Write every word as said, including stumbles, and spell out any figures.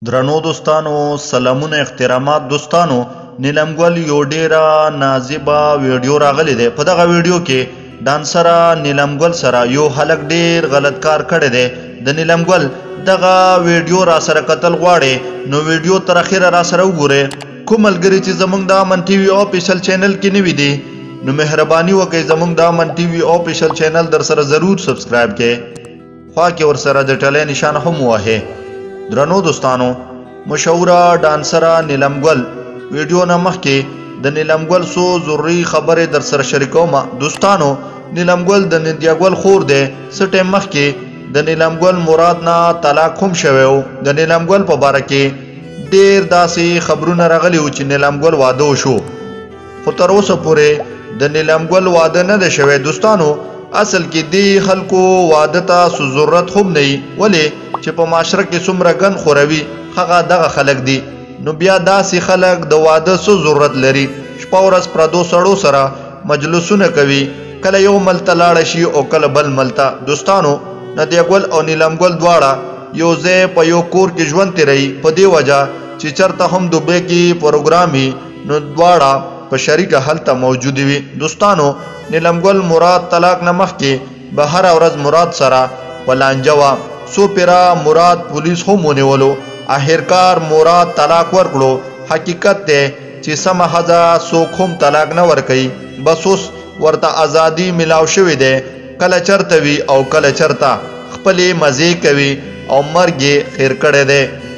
درنو دوستانو سلامونه احترامات دوستانو نیلم ګل یو ډیره نازبه ویډیو راغلی دی. په دغه ویډیو کې ډانسره نیلم ګل سره یو هلک ډیر غلط کار کړی دی. د نیلم ګل دغه ویډیو را سره کتل غواړي نو ویډیو تر اخره را سره وګورئ. کوم ملګري چې زمونږ د امن ټي وي آفیشل چینل کې نوي دي نو مهرباني وکړئ زمونږ د امن ټي وي آفیشل چینل در سره ضرور سبسکرایب کړئ. خوا کې ورسره د ټلۍ نشان هم ووهئ. درنو دوستانو مشهوره ډانسره نیلم ګل ویډیو نه مخکې د نیلم ګل څو ضروري خبرې در سره شریکوم. دوستانو نیلم ګل د نندیا ګل خور دی. څه ټایم مخکې د نیلم ګل مراد نه طلاق هم شوی و. د نیلم ګل په باره کې ډیر داسې خبرونه راغلي وو چې نیلم ګل واده وشو خو تر اوسه پورې د نیلم ګل واده نه دی شوی. دوستانو اصل کې دې خلکو واده ته څه ضرورت هم نه وي ولې چې په معاشره کې څومره ګن خوروي هغه دغه خلک دي. نو بیا داسې خلک د واده څه ضرورت لري؟ شپه ورځ پردو سړو سره مجلسونه کوي، کله یو ملته لاړه شي او کله بل ملته. دوستانو نندیا ګل او نیلم ګل دواړه یو ځای په یو کور کې ژوند تیروي په دې وجه چې چرته هم دوبۍ کې پروګرام وي نو دواړه په شریکه هلته موجود وي. دوستانو نیلم ګل مراد طلاق نه مخکې به هره ورځ مراد سره په لانجه وه. څو پیره مراد پولیس هم ونیولو. آخرکار مراد طلاق ورکړو. حقیقت دی چې سمه ښځه څوک هم طلاق نه ورکوي، بس اوس ورته ازادي میلاو شوې دی. کله چرته وي او کله چرته خپلې مزې کوي او مرګ یې خیر کړی دی.